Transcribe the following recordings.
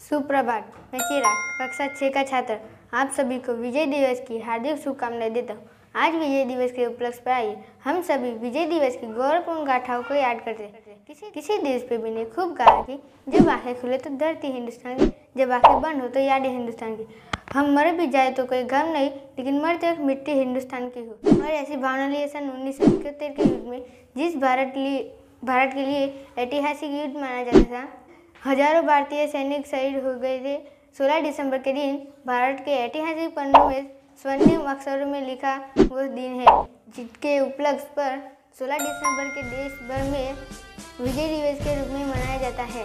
सुप्रभात। मैं चिराग, कक्षा 6 का छात्र आप सभी को विजय दिवस की हार्दिक शुभकामनाएं देता हूँ। आज विजय दिवस के उपलक्ष्य पर आइए हम सभी विजय दिवस की गौरवपूर्ण गाथाओं को याद करते हैं। किसी देश पे भी ने खूब कहा कि जब आंखें खुले तो धरती हिंदुस्तान की, जब आंखें बंद हो तो यादें हिंदुस्तान की। हम मर भी जाए तो कोई गम नहीं, लेकिन मरते वक्त मिट्टी हिंदुस्तान की हो। और ऐसी भावना लिए सन 1971 के युद्ध में जिस भारत के लिए ऐतिहासिक युद्ध माना जाता था, हजारों भारतीय सैनिक शहीद हो गए थे। 16 दिसंबर के दिन भारत के ऐतिहासिक पन्नों में स्वर्णिम अक्षरों में लिखा वो दिन है, जिसके उपलक्ष्य पर 16 दिसंबर के देश भर में विजय दिवस के रूप में मनाया जाता है।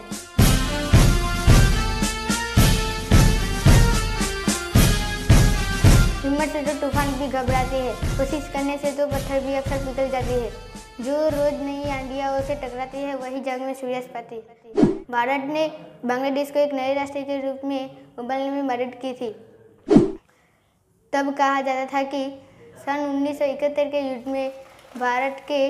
हिम्मत से तो तूफान भी घबराते हैं, कोशिश करने से तो पत्थर भी अक्सर पिघल जाते हैं। जो रोज नई आंधियां से टकराती है वही जग में सूर्यास्त पाती है। भारत ने बांग्लादेश को एक नए राष्ट्र के रूप में उभरने में मदद की थी। तब कहा जाता था कि सन 1971 के युद्ध में भारत के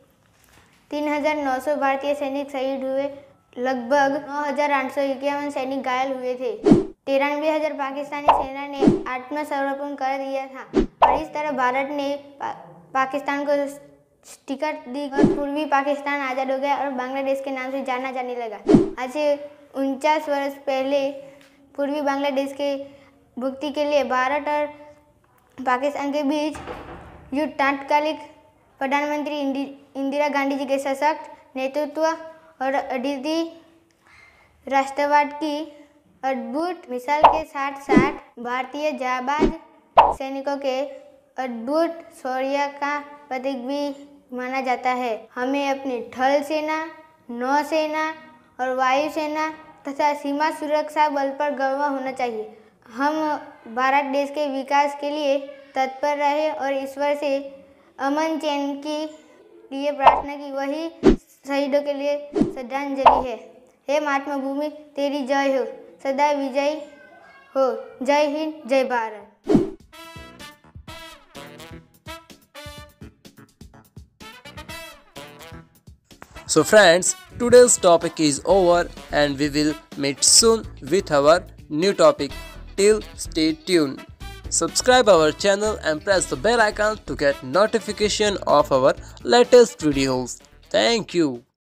3,900 भारतीय सैनिक शहीद हुए, लगभग 9,851 सैनिक घायल हुए थे। 93,000 पाकिस्तानी सेना ने आत्मसमर्पण कर दिया था और इस तरह भारत ने पाकिस्तान को टिकट दी और पूर्वी पाकिस्तान आज़ाद हो गया और बांग्लादेश के नाम से जाना जाने लगा। आज से 49 वर्ष पहले पूर्वी बांग्लादेश के मुक्ति के लिए भारत और पाकिस्तान के बीच युद्ध तात्कालिक प्रधानमंत्री इंदिरा गांधी जी के सशक्त नेतृत्व और अद्वितीय राष्ट्रवाद की अद्भुत मिसाल के साथ साथ भारतीय जाबाज सैनिकों के अद्भुत शौर्य का प्रतीक भी माना जाता है। हमें अपनी थल सेना, नौसेना और वायुसेना तथा सीमा सुरक्षा बल पर गर्व होना चाहिए। हम भारत देश के विकास के लिए तत्पर रहे और ईश्वर से अमन चैन के लिए प्रार्थना की, वही शहीदों के लिए श्रद्धांजलि है। हे मातृभूमि, तेरी जय हो, सदा विजय हो। जय हिंद, जय Bharat. So friends, today's topic is over and we will meet soon with our new topic. Till stay tuned. Subscribe our channel and press the bell icon to get notification of our latest videos. Thank you.